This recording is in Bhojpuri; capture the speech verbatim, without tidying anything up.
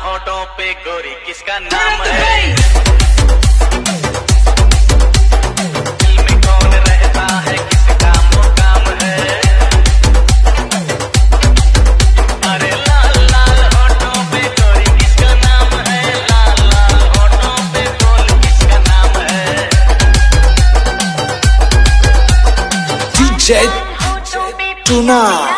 होठों पे गोरी किसका नाम है? दिल में कौन रहता है, किसका मुकाम है? अरे लाल लाल होठों पे गोरी किसका नाम है? लाल लाल होठों पे गोरी किसका नाम है? डीजे टूना।